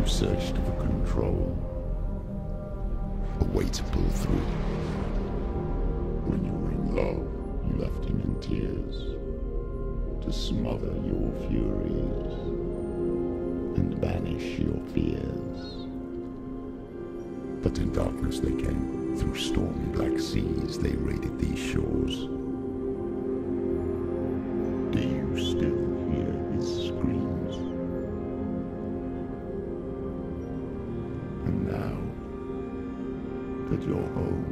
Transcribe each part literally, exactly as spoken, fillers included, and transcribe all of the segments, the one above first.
You searched for control, a way to pull through. When you were in love, you left him in tears to smother your furies and banish your fears. But in darkness they came, through stormy black seas they raided these shores. Do you still hear his screams? And now that you're home,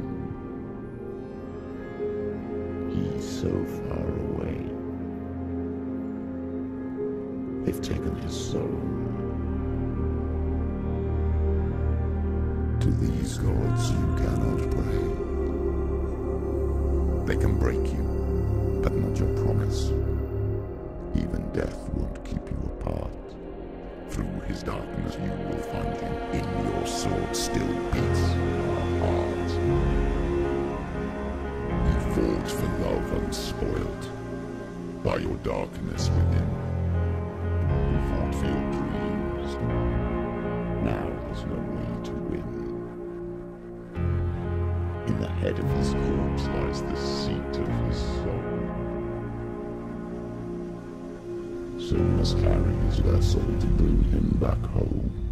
he's so far away. They've taken his soul. To these gods you cannot pray. They can break you, but not your promise. Even death won't keep you apart. Through his darkness you will find him. In your sword still beats a heart. You fought for love unspoiled by your darkness within. You fought for your dreams. Now there's no way to win. In the head of his corpse lies the seat of his soul. So you must carry his vessel to bring him back home.